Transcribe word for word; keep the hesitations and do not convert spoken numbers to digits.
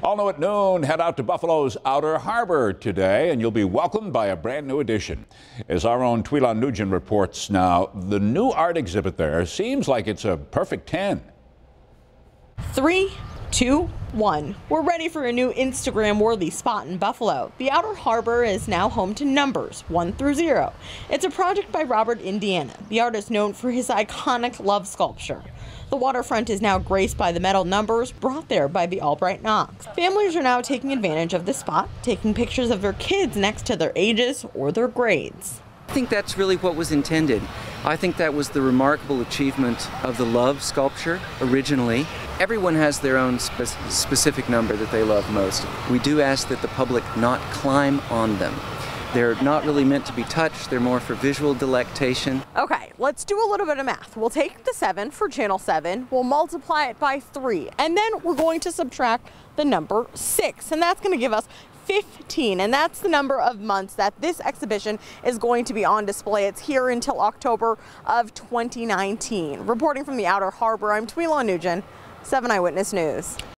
All new at noon, head out to Buffalo's Outer Harbor today, and you'll be welcomed by a brand new addition. As our own Twilon Nugent reports now, the new art exhibit there seems like it's a perfect ten. Three, two, one. We're ready for a new Instagram-worthy spot in Buffalo. The Outer Harbor is now home to numbers one through zero. It's a project by Robert Indiana, the artist known for his iconic love sculpture. The waterfront is now graced by the metal numbers brought there by the Albright Knox. Families are now taking advantage of the spot, taking pictures of their kids next to their ages or their grades. I think that's really what was intended. I think that was the remarkable achievement of the love sculpture originally. Everyone has their own spe specific number that they love most. We do ask that the public not climb on them. They're not really meant to be touched, they're more for visual delectation. Okay, let's do a little bit of math. We'll take the seven for channel seven, we'll multiply it by three, and then we're going to subtract the number six, and that's going to give us fifteen, and that's the number of months that this exhibition is going to be on display. It's here until October of twenty nineteen. Reporting from the Outer Harbor, I'm Twilon Nugent, seven Eyewitness News.